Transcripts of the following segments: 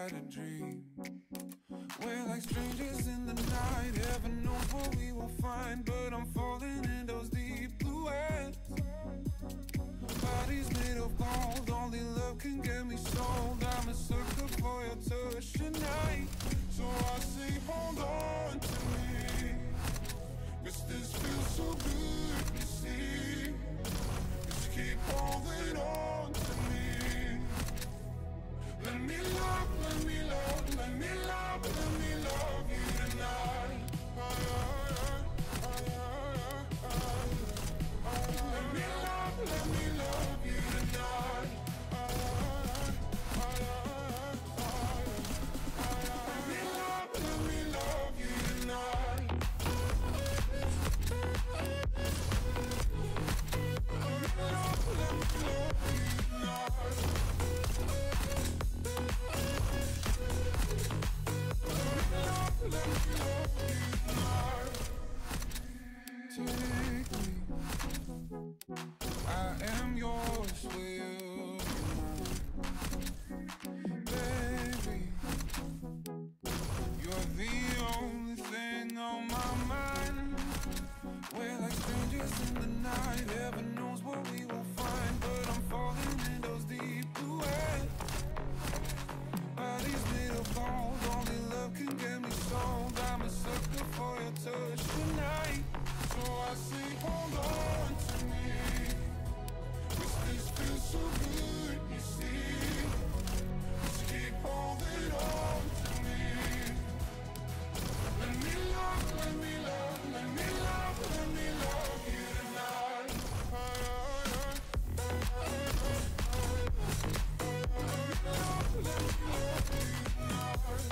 had a dream. We're like strangers in the night. Heaven knows what we will find, but I'm falling in those deep blue hands. Bodies made of gold, only love can get me sold. I'm a sucker for your touch tonight, so I say hold on to me, 'cause this feels so good, you see. Just keep holding on to me. Let me love, let me love, let me love, let me love you tonight. Let me love, let me love you tonight. Let me love, let me love you tonight. Let me love, let me love you tonight. Let me love you tonight. Take me, I am yours, will you mine? Baby, you're the only thing on my mind. We're like strangers in the night. Heaven knows what we will find, but I'm falling in those deep blue hands. Bodies made of gold, only love can get me sold. I'm a sucker for your touch tonight, so I say hold on to me, 'cause this feels so good, you see. Just keep holding on to me. Let me love, let me love, let me love, let me love you tonight. Let me love you tonight.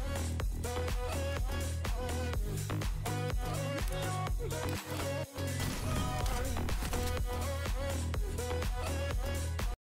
Let me love you.